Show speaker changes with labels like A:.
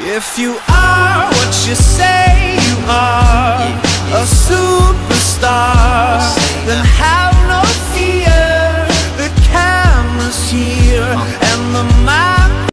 A: If you are what you say you are, a superstar,